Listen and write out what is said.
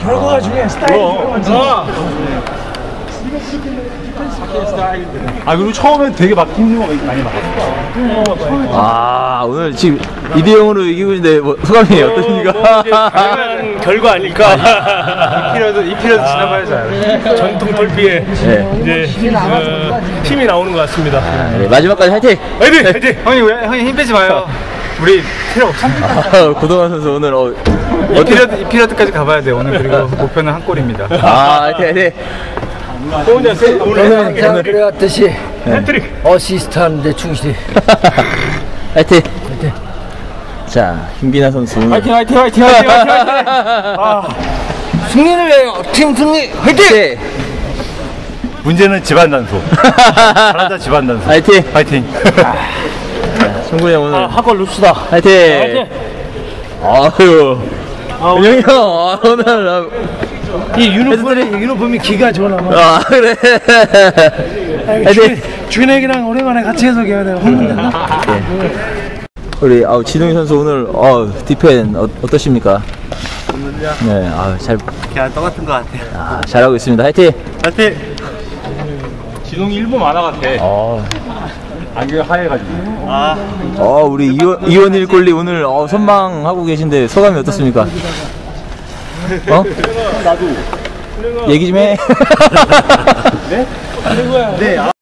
결과가 중요해. 스타일이 중요하지. 그리고 처음엔 되게 막 힘든 거 많이 막았어. 오늘 지금 2대0으로 이기고 있는데 뭐 소감이 어떠십니까? 다양한 결과 아닐까. 이 피로도 지나봐야죠. 전통 돌피에 이제 힘이 나오는 것 같습니다. 네, 마지막까지 화이팅! 화이팅! 형님 힘 빼지 마요. 우리 필요 없어. 고동환 선수 오늘 이 피리어드까지 가봐야 돼. 오늘 그리고 목표는 한 골입니다. 화이팅! 오늘 항상 그래왔듯이 해트릭! 어시스트 하는데 충실히. 화이팅! 자, 김비나 선수 오늘 화이팅! 승리를 위하여 팀 승리 화이팅! 문제는 집안 단소. 잘한다 집안 단소. 화이팅! 파이팅. 송구이 형 오늘 한골 넣읍시다. 화이팅! 아유, 은영이 형 오늘 이 유니폼이 기가 좋아. 그래. 화이팅! 준혁이랑 오랜만에 같이 해서 걔가 내가 혼났나? 우리 진웅이 선수 오늘 디펜 어떠십니까? 오늘요? 네, 잘 그냥 똑같은 것 같아요. 잘하고 있습니다. 화이팅! 파이팅. 진홍이 일본 만화 같아. 안경 하얘가지고. 우리 이원일 꼴리 오늘 선망하고 계신데 소감이 어떻습니까? 나도. 얘기 좀 해. 네? 네.